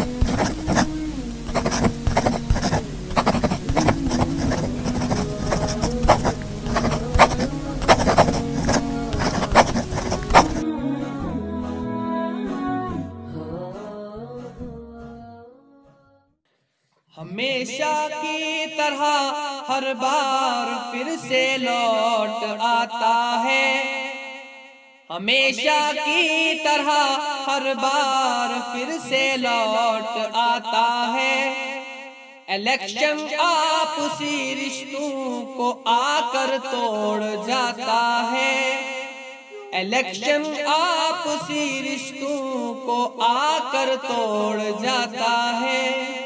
हमेशा की तरह हर बार फिर से लौट आता है। हमेशा की तरह हर बार फिर से लौट आता है। इलेक्शन आपसी रिश्तों को आकर तोड़ जाता है। इलेक्शन आपसी रिश्तों को आकर तोड़ जाता है।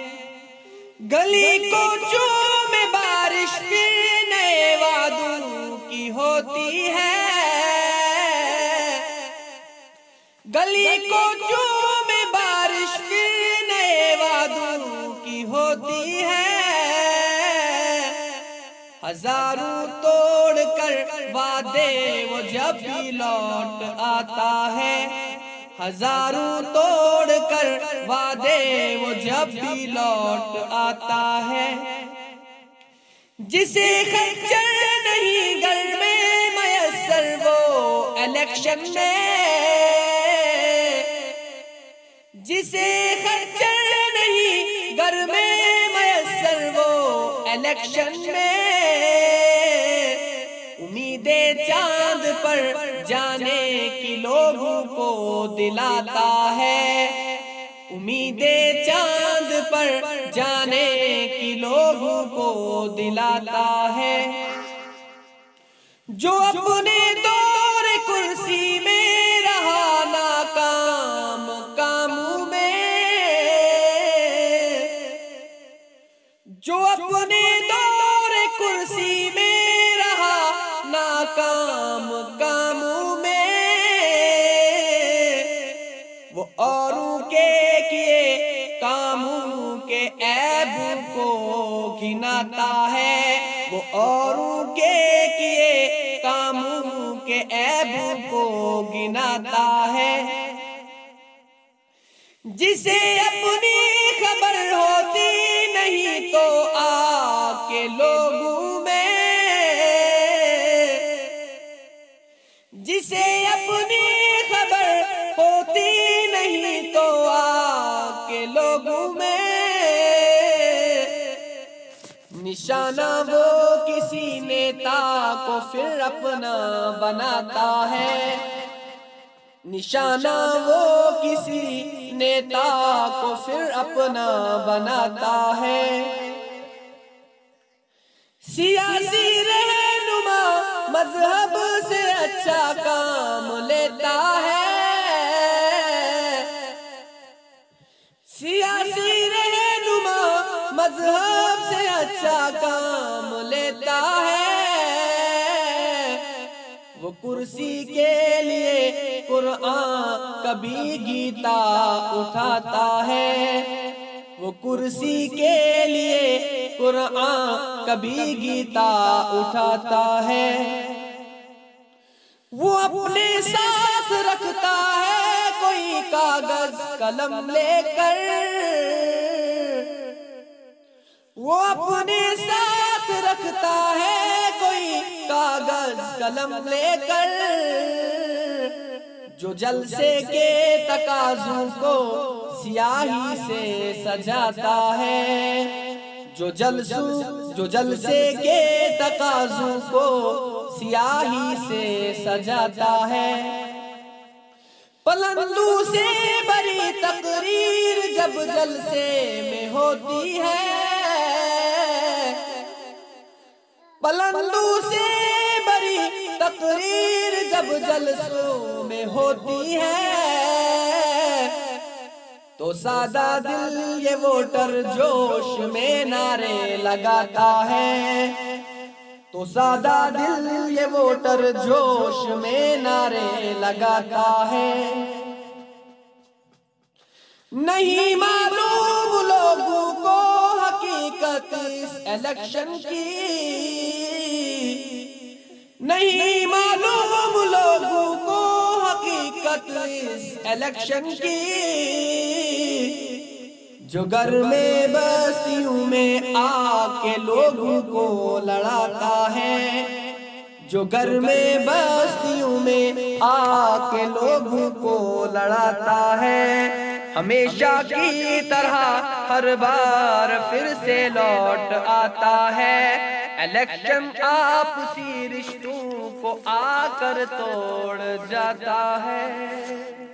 गली को चूमे बारिश फिर नए वादों की होती है। गली को चूमे बारिश फिर नए वादों की होती है। हजारों तोड़ कर वादे वो जब भी लौट आता है। हजारों तोड़ कर वादे वो जब भी लौट आता है। जिसे खच्चर नहीं घर में मयसर वो इलेक्शन में। जिसे खच्चर नहीं घर में मयसर वो इलेक्शन में। उम्मीदें चांद पर जाने की लोगों को दिलाता है। उम्मीदें चांद पर जाने की लोगों को दिलाता है। जो अपने दौर कुर्सी में रहा नाकाम कामों में। जो अपने दौर कुर्सी में रहा नाकाम कामों में। वो औरों के किए कामों के ऐब को गिनाता है। वो औरों के किए कामों के ऐब को गिनाता है। जिसे अपनी खबर होती नहीं तो आके लोगों में। जिसे अपनी खबर होती नहीं तो आके लोगों में। निशाना वो किसी नेता को फिर अपना बनाता है। निशाना वो किसी नेता को फिर अपना बनाता है। सियासी रहनुमा मजहब से अच्छा काम लेता है। सियासी रहनुमा मजहब से अच्छा काम लेता है। वो कुर्सी के लिए कुरान कभी गीता उठाता है। वो कुर्सी के लिए कुरान कभी गीता उठाता है। वो अपने साथ रखता है कोई कागज कलम लेकर। वो अपने साथ रखता है कोई कागज कलम लेकर। जो जलसे के तकाज़ों को स्याही से सजाता है। जो जलसे के तकाज़ों को स्याही से सजाता है। पलंदू से बड़ी तकरीर जब जलसे में होती है। पलंदू से बड़ी तकरीर जब जलसों में होती है। तो सादा दिल ये वोटर जोश में नारे लगाता है। तो सादा दिल ये वोटर जोश में नारे लगाता है। नहीं मालूम लोगों को हकीकत इस इलेक्शन की। नहीं मालूम लोगों को हकीकत इस इलेक्शन की। जो घर में बस्तियों में आके लोगों को लड़ाता है, जो घर में बस्तियों में आके लोगों को लड़ाता है, हमेशा की तरह हर बार फिर से लौट आता है। इलेक्शन आपसी रिश्तों को आकर तोड़ जाता है।